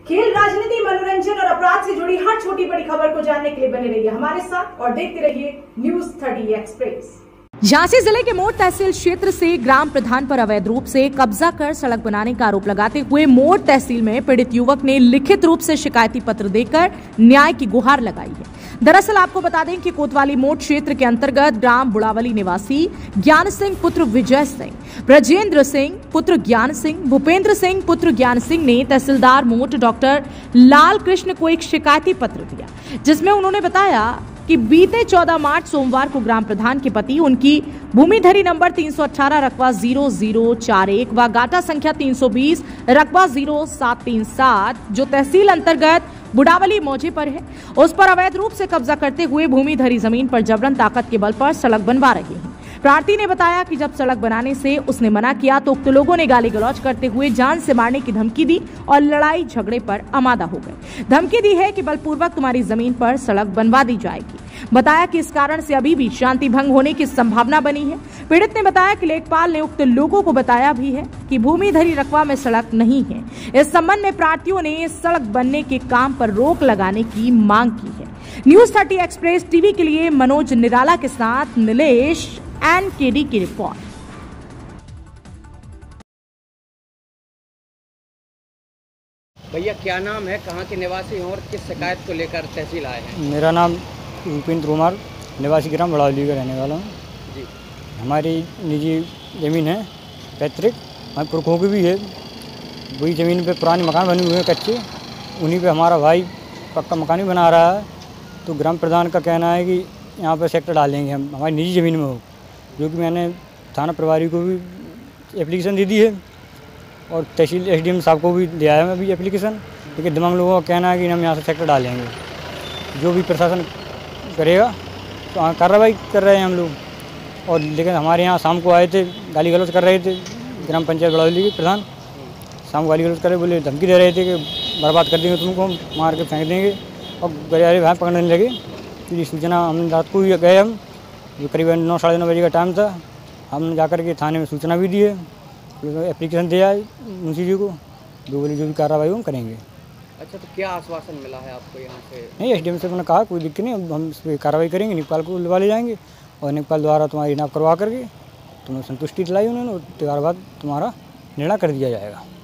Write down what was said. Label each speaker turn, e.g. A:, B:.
A: खेल, राजनीति, मनोरंजन और अपराध से जुड़ी हर छोटी बड़ी खबर को जानने के लिए बने रहिए हमारे साथ और देखते रहिए न्यूज 30 एक्सप्रेस।
B: झांसी जिले के मोड़ तहसील क्षेत्र से ग्राम प्रधान पर अवैध रूप से कब्जा कर सड़क बनाने का आरोप लगाते हुए मोड़ तहसील में पीड़ित युवक ने लिखित रूप से शिकायती पत्र देकर न्याय की गुहार लगाई है। दरअसल आपको बता दें कि कोतवाली मोड़ क्षेत्र के अंतर्गत ग्राम बुड़ावली निवासी ज्ञान सिंह पुत्र विजय सिंह, ब्रजेंद्र सिंह पुत्र ज्ञान सिंह, भूपेंद्र सिंह पुत्र ज्ञान सिंह ने तहसीलदार मोड़ डॉक्टर लाल कृष्ण को एक शिकायती पत्र दिया, जिसमें उन्होंने बताया कि बीते 14 मार्च सोमवार को ग्राम प्रधान के पति उनकी भूमिधरी नंबर 318 रकबा 0041 व गाटा संख्या 320 रकबा 0737 जो तहसील अंतर्गत बुड़ावली मौजे पर है, उस पर अवैध रूप से कब्जा करते हुए भूमिधरी जमीन पर जबरन ताकत के बल पर सड़क बनवा रहे हैं। प्रार्थी ने बताया कि जब सड़क बनाने से उसने मना किया तो उक्त लोगों ने गाली गलौज करते हुए जान से मारने की धमकी दी और लड़ाई झगड़े पर आमादा हो गए। धमकी दी है कि बलपूर्वक तुम्हारी जमीन पर सड़क बनवा दी जाएगी। बताया कि इस कारण से अभी भी शांति भंग होने की संभावना बनी है। पीड़ित ने बताया कि लेखपाल ने उक्त लोगों को बताया भी है कि भूमिधरी रकबा में सड़क नहीं है। इस संबंध में प्रार्थियों ने सड़क बनने के काम पर रोक लगाने की मांग की है। न्यूज 30 एक्सप्रेस टीवी के लिए मनोज निराला के साथ नीलेश NKD की रिपोर्ट।
C: भैया क्या नाम है, कहाँ के निवासी हैं और किस शिकायत को लेकर तहसील आए हैं?
D: मेरा नाम भूपेंद्र कुमार, निवासी ग्राम बुड़ावली का रहने वाला हूँ
C: जी।
D: हमारी निजी ज़मीन है, पैतृक, हमारे पुरखों की भी है। वही ज़मीन पे पुराने मकान बने हुए हैं कच्चे, उन्हीं पे हमारा भाई पक्का मकान भी बना रहा है। तो ग्राम प्रधान का कहना है कि यहाँ पर सेक्टर डालेंगे हम, हमारी निजी ज़मीन में हो, जो कि मैंने थाना प्रभारी को भी एप्लीकेशन दे दी है और तहसील SDM साहब को भी दिया है मैं भी एप्लीकेशन। लेकिन दिमाग लोगों का कहना है कि हम यहाँ से सेक्टर डालेंगे, जो भी प्रशासन करेगा तो कार्रवाई कर रहे हैं हम लोग। और लेकिन हमारे यहाँ शाम को आए थे, गाली गलौज कर रहे थे, ग्राम पंचायत बुड़ावली के प्रधान शाम को गाली गलौज कर रहे, बोले धमकी दे रहे थे कि बर्बाद कर देंगे तुमको, हम मार के फेंक देंगे और गलियारे भाई पकड़ने लगे। तो ये सूचना हम रात को ही गए, हम जो करीबन 9 साढ़े 9 बजे का टाइम था, हमने जाकर के थाने में सूचना भी दी है, एप्लीकेशन दिया है मुंशी जी को, जो बोले जो भी कार्रवाई हम करेंगे।
C: अच्छा, तो क्या आश्वासन मिला है आपको यहाँ से? नहीं,
D: SDM से उन्होंने कहा कोई दिक्कत नहीं, हम इस पर कार्रवाई करेंगे, नेपाल को लिवा ले जाएंगे और नेपाल द्वारा तुम्हारी नाप करवा करके तुम्हें संतुष्टि दिलाई उन्होंने, और त्यार बाद तुम्हारा निर्णय कर दिया जाएगा।